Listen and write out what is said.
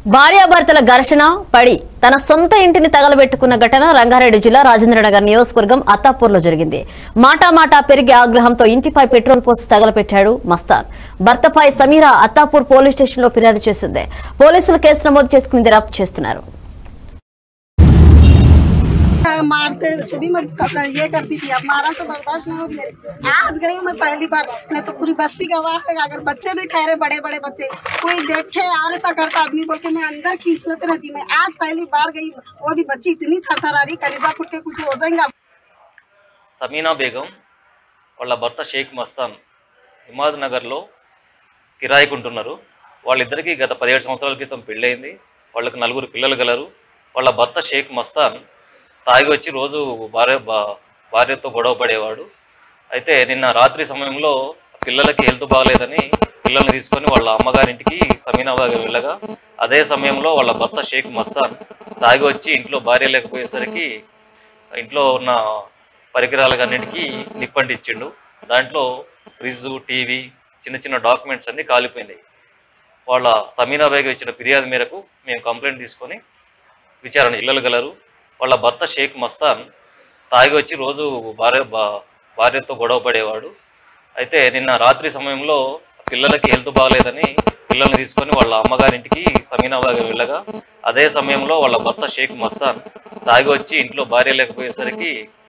భార్యాభర్తల ఘర్షణ పడి తన సొంత ఇంటిని తగలబెట్టుకున్న ఘటన రంగారెడ్డి జిల్లా రాజేంద్రనగర్ నియోజకవర్గం అత్తాపూర్లో జరిగింది. మాటా పెరిగే ఆగ్రహంతో ఇంటిపై పెట్రోల్ పోసి తగలబెట్టాడు మస్తాన్. భర్తపై సమీరా అత్తాపూర్ పోలీస్ స్టేషన్లో ఫిర్యాదు చేసింది. పోలీసులు కేసు నమోదు చేసుకుని దర్యాప్తు చేస్తున్నారు. मारते सभी मैं ये करती थी, अब मारा से बर्दाश्त नहीं हो मेरे। आज गई मैं पहली बार, मैं तो पूरी बस्ती गवाह है। अगर बच्चे भी ठहरे, बड़े बड़े बच्चे, कोई देखे आ रहा करता आदमी बोल के मैं अंदर खींच लेते रहती। मैं आज पहली बार गई, वो भी बच्ची इतनी थरथरा रही, कलीजा फुट के कुछ हो जाएगा। సమీనా బేగం వాళ్ళ భర్త షేక్ మస్తాన్ హిమాద్ నగర్లో కిరాయికి ఉంటున్నారు. వాళ్ళిద్దరికీ గత 17 సంవత్సరాల క్రితం పెళ్ళయింది. వాళ్ళకి 4 పిల్లలు గలరు. వాళ్ళ భర్త షేక్ మస్తాన్ తాగి వచ్చి రోజు భార్యతో గొడవ పడేవాడు. అయితే నిన్న రాత్రి సమయంలో పిల్లలకి హెల్త్ బాగలేదని పిల్లల్ని తీసుకొని వాళ్ళ అమ్మగారింటికి సమీనా బేగం వెళ్ళగా, అదే సమయంలో వాళ్ళ భర్త షేక్ మస్తాన్ తాగి వచ్చి ఇంట్లో భార్య లేకపోయేసరికి ఇంట్లో ఉన్న పరికరాలన్నిటికీ నిప్పంటిచ్చిండు. దాంట్లో ఫ్రిడ్జ్, టీవీ, చిన్న చిన్న డాక్యుమెంట్స్ అన్నీ కాలిపోయినాయి. వాళ్ళ సమీనా బేగం ఇచ్చిన ఫిర్యాదు మేరకు మేము కంప్లైంట్ తీసుకొని విచారణ ఇళ్ళగలరు. వాళ్ళ భర్త షేక్ మస్తాన్ తాగి వచ్చి రోజు భార్యతో గొడవ పడేవాడు. అయితే నిన్న రాత్రి సమయంలో పిల్లలకి హెల్త్ బాగలేదని పిల్లల్ని తీసుకొని వాళ్ళ అమ్మగారింటికి సమీనా బేగం వెళ్ళగా, అదే సమయంలో వాళ్ళ భర్త షేక్ మస్తాన్ తాగి వచ్చి ఇంట్లో భార్య లేకపోయేసరికి